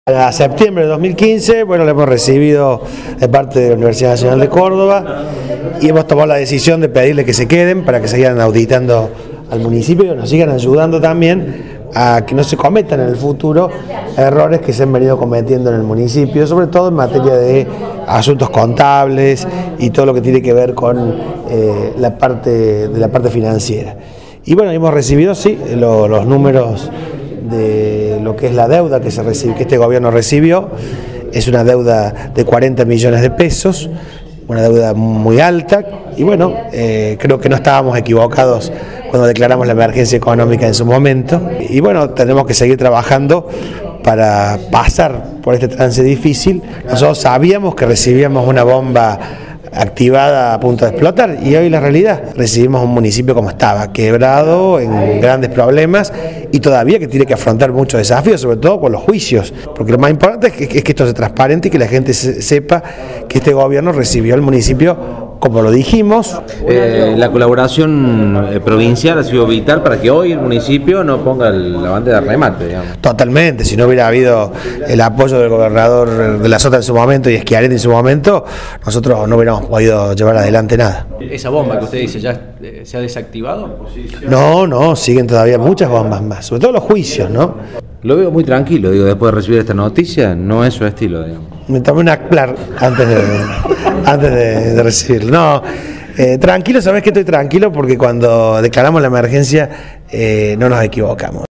A septiembre de 2015, bueno, lo hemos recibido de parte de la Universidad Nacional de Córdoba y hemos tomado la decisión de pedirle que se queden para que sigan auditando al municipio y que nos sigan ayudando también a que no se cometan en el futuro errores que se han venido cometiendo en el municipio, sobre todo en materia de asuntos contables y todo lo que tiene que ver con la parte financiera. Y bueno, hemos recibido, sí, los números de lo que es la deuda que este gobierno recibió. Es una deuda de 40 millones de pesos, una deuda muy alta, y bueno, creo que no estábamos equivocados cuando declaramos la emergencia económica en su momento, y bueno, tenemos que seguir trabajando para pasar por este trance difícil. Nosotros sabíamos que recibíamos una bomba activada a punto de explotar y hoy la realidad, recibimos un municipio como estaba, quebrado, en grandes problemas y todavía que tiene que afrontar muchos desafíos, sobre todo con los juicios, porque lo más importante es que esto sea transparente y que la gente sepa que este gobierno recibió al municipio como lo dijimos. La colaboración provincial ha sido vital para que hoy el municipio no ponga la bandera de remate, digamos. Totalmente, si no hubiera habido el apoyo del gobernador de la Sota en su momento y Schiaretti en su momento, nosotros no hubiéramos podido llevar adelante nada. ¿Esa bomba que usted dice ya se ha desactivado? No, siguen todavía muchas bombas más, sobre todo los juicios, ¿no? Lo veo muy tranquilo, digo, después de recibir esta noticia, no es su estilo, digamos. Me tomé una Aklar antes de recibirlo. No, tranquilo, sabes que estoy tranquilo porque cuando declaramos la emergencia no nos equivocamos.